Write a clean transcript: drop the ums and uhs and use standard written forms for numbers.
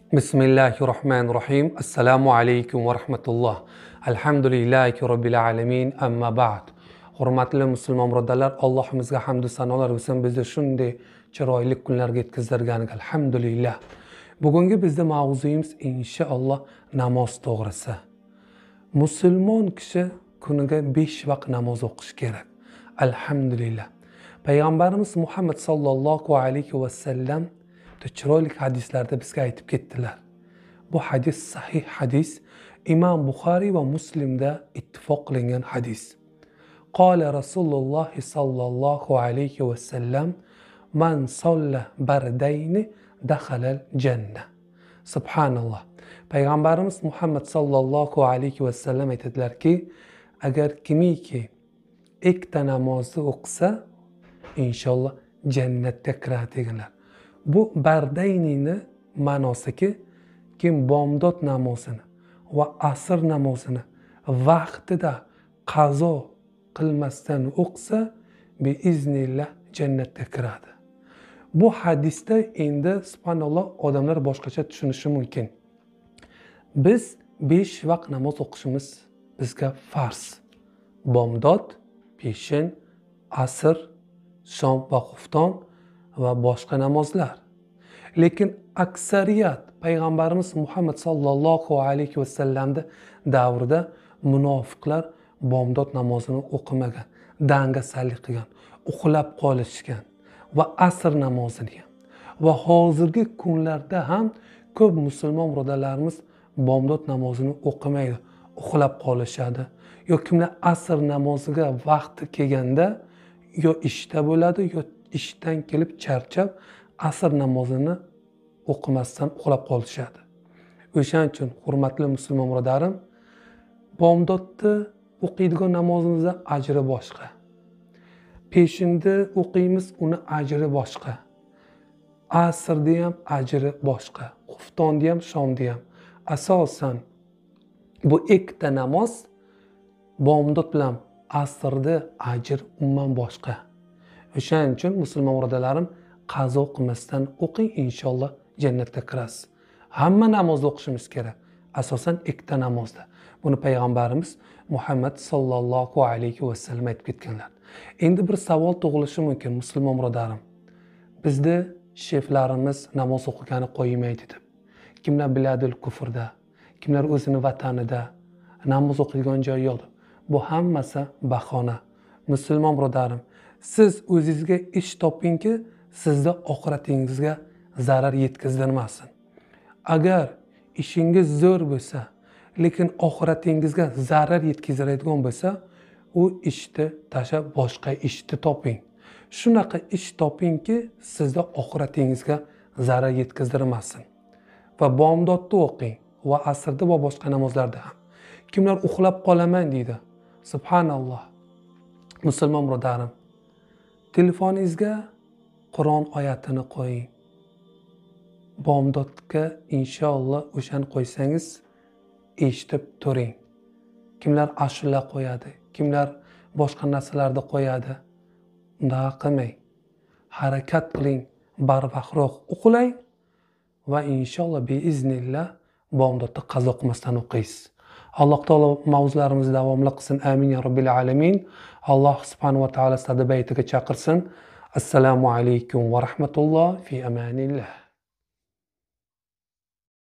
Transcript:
Bismillahirrahmanirrahim. Assalomu alaykum va rahmatulloh. Alhamdulillahi robbil alamin. Amma ba'd. Hurmatli musulmon birodarlar, Allohimizga hamd va sanolar bo'lsin, bizni shunday chiroyli kunlarga yetkazdirganiga alhamdulillah. Bugungi bizning mavzuyimiz inshaalloh namoz to'g'risi. Musulmon kishi kuniga 5 vaqt namoz o'qish kerak. Alhamdulillah. Payg'ambarimiz Muhammad sallallohu alayhi va sallam chiroyli hadislarda bizga aytib ketdilar. Bu hadis sahih hadis, Imom Buxoriy va Muslimda ittifoq qilingan hadis. Qala Rasululloh sallallohu alayhi va sallam: "Man solla bardayni dakhalal jannah." Subhanalloh. Payg'ambarimiz Muhammad sallallohu alayhi va sallam aytadilarki, agar kimiki ikkita namozni o'qisa, inshaalloh jannatga kiradi deganlar. Bu bardaynini ma'nosiki, kim bomdod namozini va asr namozini vaqtida qazo qilmasdan o'qisa, biiznillah jannatga kiradi. Bu hadisda endi subhanalloh odamlar boshqacha tushunishi mumkin. Biz 5 vaqt namoz o'qishimiz bizga farz. Bomdod, peshin, asr, shom va xufton va boshqa namozlar. Lekin aksariyat payg'ambarimiz Muhammad sallallohu alayhi va sallamda davrida munofiqlar bomdod namozini o'qimagan, dangasalik qilgan, uxlab qolishgan va asr namozini ham. Va hozirgi kunlarda ham ko'p musulmon birodarlarimiz bomdod namozini o'qimaydi, uxlab qolishadi. Yo kimlar asr namoziga vaqti kelganda yo ishda bo'ladi, yo ishdan kelib charchab asr namozini o'qimasdan uxlab qolishadi. O'shaning uchun hurmatli musulmon birodarim, bomdodda o'qiydigan namozimizda ajri boshqa. Peshinda o'qiymiz, uni ajri boshqa. Asrda ham ajri boshqa. Xuftonda ham, shomda ham. Asosan bu ikkita namoz bomdod bilan asrda ajr umuman boshqa. O'shaning uchun musulmon birodarlarim, qazo qilmasdan o'qing, inshaalloh jannatga kirasiz. Hamma namoz o'qishimiz kerak. Asosan ikkita namozda. Buni payg'ambarimiz Muhammad sallallohu alayhi va sallam aytib ketganlar. Endi bir savol tug'ilishi mumkin musulmon birodarim. Bizda sheflarimiz namoz o'qigani qo'ymaydi deb. Kimlar biladil kufrda, kimlar o'zini vatanida namoz o'qigan joyi yo'q. Bu hammasi bahona. Musulmon birodarim, siz o'zingizga ish topingki, sizda oxiratingizga zarar yetkazdirmasin. Agar ishingiz zo'r bo'lsa, lekin oxiratingizga zarar yetkazadigan bo'lsa, u ishni tashlab boshqa ishni toping. Shunaqa ish topingki, sizda oxiratingizga zarar yetkazdirmasin. Va bomdodda o'qing va asrda va boshqa namozlarda ham. Kimlar uxlab qolaman deydi. Subhanalloh. Musulmon birodarim, telefoningizga Qur'on oyatini qo'ying. Bomdodga inshaalloh o'shani qo'ysangiz eshitib turing. Kimlar ashula qo'yadi, kimlar boshqa narsalarni qo'yadi. Unday qilmang. Harakat qiling, barvaqtroq uxlang va inshaalloh biiznillah bomdodda qazo qilmasdan o'qiysiz. Alloh taolo mavzularimizni davomli qilsin. Amin ya robbil alamin. Alloh subhanahu va taolo sizlarni baytiga chaqirsin. Assalomu alaykum va rahmatulloh fi amanillah.